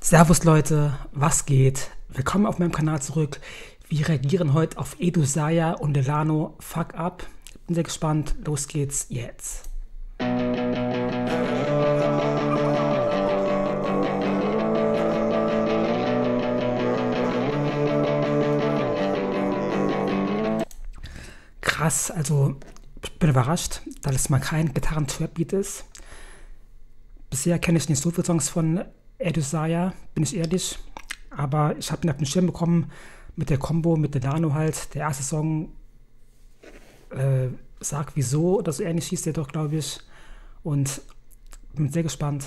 Servus Leute, was geht? Willkommen auf meinem Kanal zurück. Wir reagieren heute auf Edusaya und Delano Fuck Up. Bin sehr gespannt. Los geht's jetzt. Krass, also ich bin überrascht, dass es mal kein Gitarren-Trap-Beat ist. Bisher kenne ich nicht so viele Songs von Edusaya, bin ich ehrlich, aber ich habe ihn auf den Schirm bekommen mit der Combo mit Delano halt. Der erste Song, Sag wieso oder so ähnlich hieß der doch, glaube ich, und bin sehr gespannt.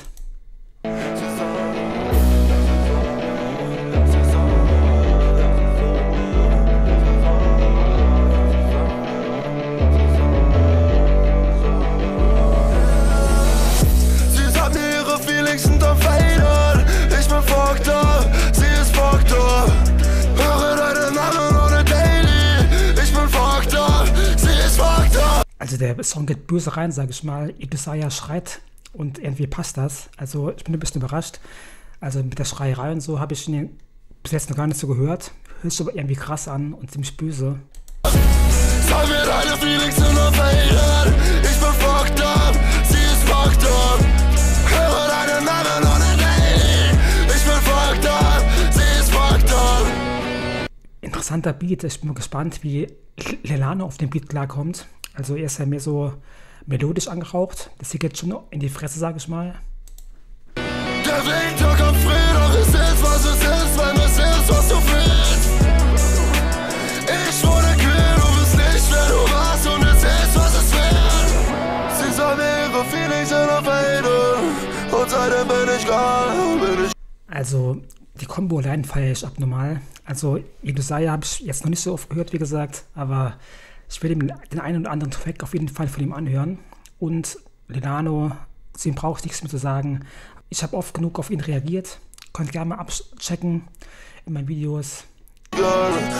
Also der Song geht böse rein, sage ich mal. Edusaya schreit und irgendwie passt das. Also ich bin ein bisschen überrascht. Also mit der Schreierei und so habe ich ihn bis jetzt noch gar nicht so gehört. Hört sich aber irgendwie krass an und ziemlich böse. Sag mir deine Feelings sind nur verhindert. Ich bin fucked up, sie ist fucked up. Höre deinen Namen ohne Daily. Ich bin fucked up, sie ist fucked up. Interessanter Beat. Ich bin mal gespannt, wie Delano auf den Beat klarkommt. Also er ist ja mehr so melodisch angehaucht. Das hier geht schon in die Fresse, sag ich mal. Der Winter kommt früh, doch es ist, was es ist, wenn es ist, was du willst. Ich wurde kühl, du bist nicht, wer du warst und es ist, was es wird. Sie soll mir ihre Feelings verhindern und seitdem bin ich gar, Also die Combo allein feiere ich abnormal. Also Edusaya habe ich jetzt noch nicht so oft gehört, wie gesagt, aber ich will ihm den einen oder anderen Track auf jeden Fall von ihm anhören. Und Delano, zu ihm brauche ich nichts mehr zu sagen. Ich habe oft genug auf ihn reagiert. Könnt gerne mal abchecken in meinen Videos. Ich bin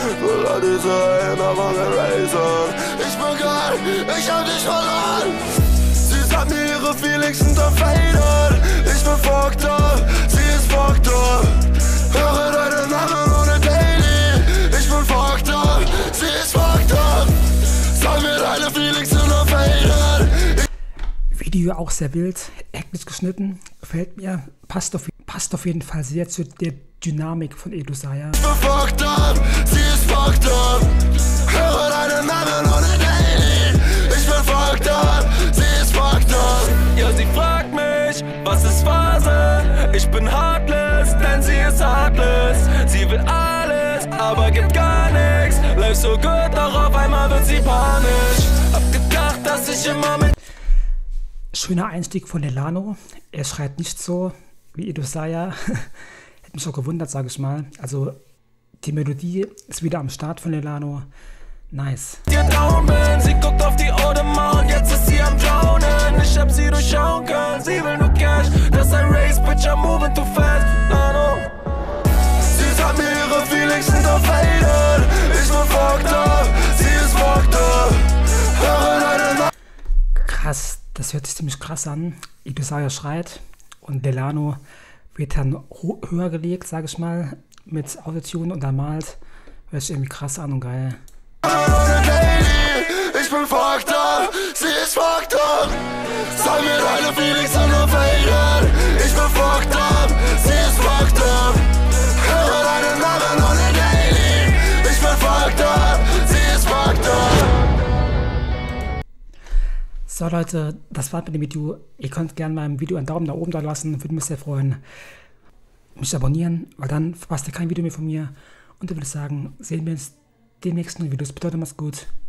geil, ich hab dich verloren. Sie sagt mir, ihre Feelings sind verfeinert. Ich bin fucked up, sie ist fucked up. Höre deinen Namen ohne Daily. Ich bin fucked up, sie ist fucked up. Sag mir deine Feelings sind verhindert. Video auch sehr wild, hektisch geschnitten, gefällt mir. Passt auf jeden Fall sehr zu der Dynamik von Edusaya. Ich bin fucked up, sie ist fucked up. Höre deinen Namen ohne Daily. Ich bin fucked up, sie ist fucked up. Ja, sie fragt mich, was ist Phase? Ich bin heartless, denn sie ist heartless. Sie will alles, aber gibt gar nichts. Läuft so gut, doch auf einmal wird sie panisch. Hab gedacht, dass ich immer mit... Schöner Einstieg von Delano. Er schreit nicht so wie Edusaya. Hätte mich auch gewundert, sage ich mal. Also die Melodie ist wieder am Start von Delano. Nice. Sie guckt auf die Audemars und jetzt ist sie am Drownen. Ich hab sie durchschauen können, sie will nur Cash. Das ist ein Race, bitch, I'm moving too fast. Sie sagt mir, ihre Feelings sind verfeinert. Ich bin fucked up, sie ist fucked up. Krass, das hört sich ziemlich krass an. Edusaya schreit und Delano wird dann höher gelegt, sag ich mal, mit Autotune untermalt. Hört sich irgendwie krass an und geil. Ich bin fucked up, sie ist fucked up. Sag mir deine Feelings sind verhindert. Ich bin fucked up, sie ist fucked up. Höre deinen Namen ohne Daily. Ich bin fucked up, sie ist fucked up. So Leute, das war's mit dem Video. Ihr könnt gerne meinem Video einen Daumen nach oben da lassen, würde mich sehr freuen. Mich abonnieren, weil dann verpasst ihr kein Video mehr von mir. Und dann würde ich sagen, sehen wir uns die nächsten Videos. Bedeutet, macht's gut.